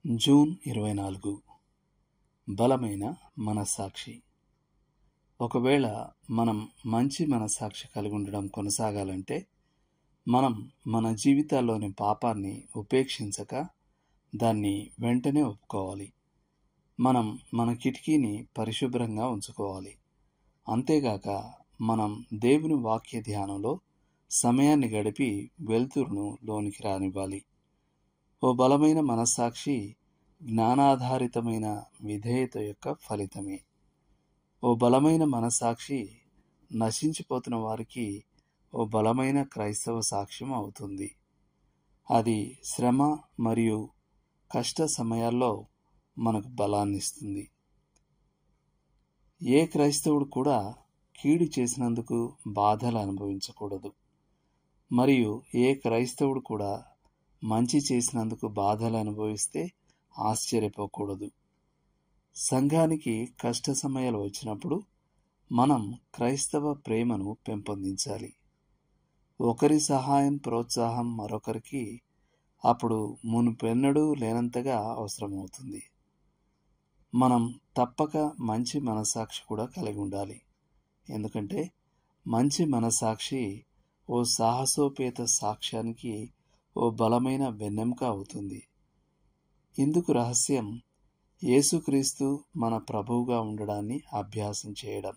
June 24 బలమైన మనస్సాక్షి. ఒకవేళ మనం మంచి మనస్సాక్షి కలిగి ఉండడం కొనసాగాలంటే మనం మన జీవితాల్లోని పాపాన్ని ఉపేక్షించక దాన్ని వెంటనే ఒప్పుకోవాలి. మనం మన కిటికీని పరిశుభ్రంగా ఉంచుకోవాలి. అంతేగాక మనం దేవుని వాక్య ధ్యానంలో సమయాన్ని గడిపి వెలుతురును లోనికి రానివ్వాలి. ఓ బలమైన మనస్సాక్షి జ్ఞానాధారితమైన విధేయత యొక్క ఫలితమే. ఓ బలమైన మనస్సాక్షి నశించిపోతున్న వారికి ఓ బలమైన క్రైస్తవ సాక్ష్యం అవుతుంది. అది శ్రమ మరియు కష్ట సమయాల్లో మనకు బలాన్నిస్తుంది. ఏ క్రైస్తవుడు కూడా కీడు చేసినందుకు బాధలు అనుభవించకూడదు, మరియు ఏ క్రైస్తవుడు కూడా మంచి చేసినందుకు బాధలు అనుభవిస్తే ఆశ్చర్యపోకూడదు. సంఘానికి కష్ట సమయాలు వచ్చినప్పుడు మనం క్రైస్తవ ప్రేమను పెంపొందించాలి. ఒకరి సహాయం ప్రోత్సాహం మరొకరికి అప్పుడు మునుపెన్నడూ లేనంతగా అవసరమవుతుంది. మనం తప్పక మంచి మనస్సాక్షి కూడా కలిగి ఉండాలి. ఎందుకంటే మంచి మనస్సాక్షి ఓ సాహసోపేత సాక్ష్యానికి ఓ బలమైన వెన్నెముక అవుతుంది. ఇందుకు రహస్యం యేసుక్రీస్తు మన ప్రభువుగా ఉండడాన్ని అభ్యాసం చేయడం.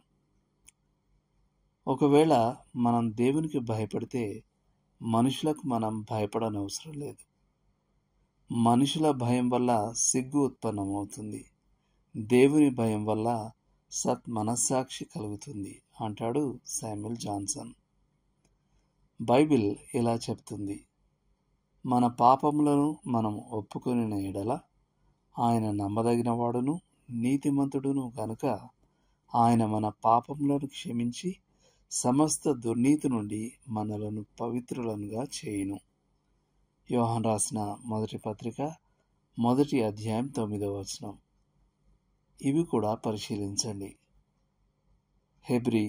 ఒకవేళ మనం దేవునికి భయపడితే మనుషులకు మనం భయపడనవసరం లేదు. మనుషుల భయం వల్ల సిగ్గు ఉత్పన్నమవుతుంది, దేవుని భయం వల్ల మనస్సాక్షి కలుగుతుంది అంటాడు శామ్యూల్ జాన్సన్. బైబిల్ ఇలా చెప్తుంది: మన పాపములను మనం ఒప్పుకొనిన ఎడల ఆయన నమ్మదగిన వాడును నీతిమంతుడును గనుక ఆయన మన పాపములను క్షమించి సమస్త దుర్నీతి నుండి మనలను పవిత్రులనుగా చేయును. యోహాను రాసిన మొదటి పత్రిక 1వ అధ్యాయం 9వ వచనం. ఇవి కూడా పరిశీలించండి. హెబ్రీ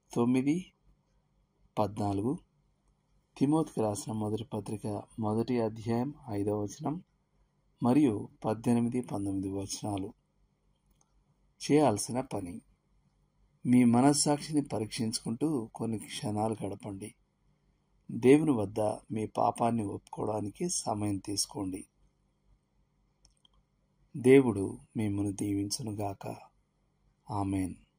9:14, తిమోతికి రాసిన మొదటి పత్రిక 1వ అధ్యాయం 5వ వచనం మరియు 18-19 వచనాలు. చేయాల్సిన పని: మీ మనస్సాక్షిని పరీక్షించుకుంటూ కొన్ని క్షణాలు గడపండి. దేవుని వద్ద మీ పాపాన్ని ఒప్పుకోవడానికి సమయం తీసుకోండి. దేవుడు మిమ్మల్ని దీవించునుగాక. ఆమేన్.